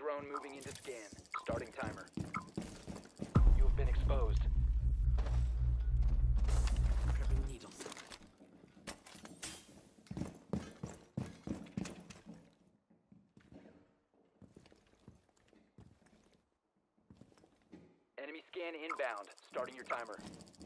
drone moving into scan. Starting timer. You have been exposed. Grabbing needles. Enemy scan inbound. Starting your timer.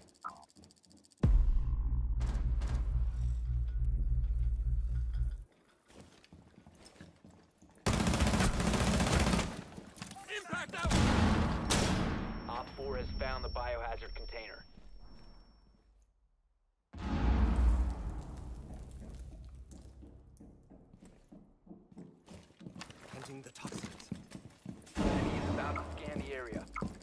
Impact out! Op 4 has found the biohazard container. Planting the toxins. Enemy is about to scan the area.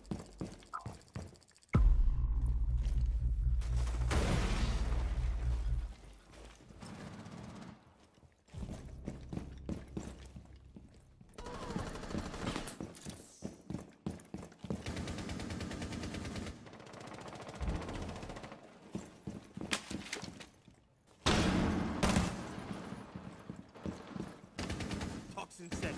Toxin set.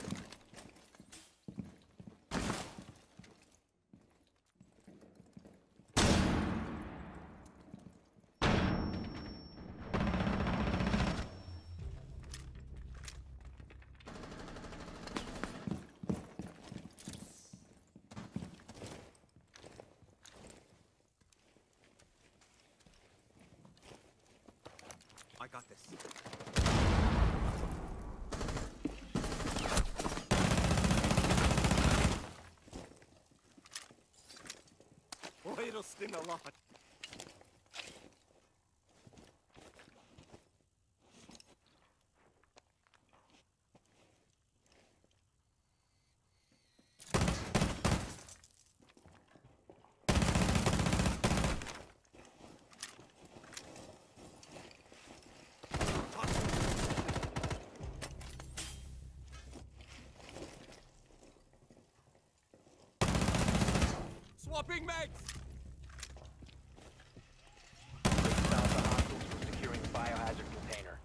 I got this. Oh, it'll sting a lot. Swapping mags! Found the hostiles from securing the biohazard container.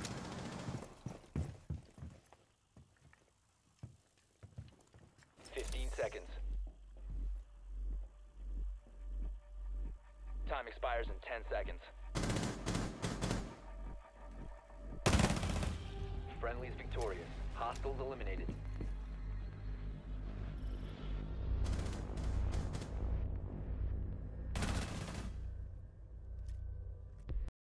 "15 seconds. Time expires in 10 seconds. Friendly's victorious. Hostiles eliminated.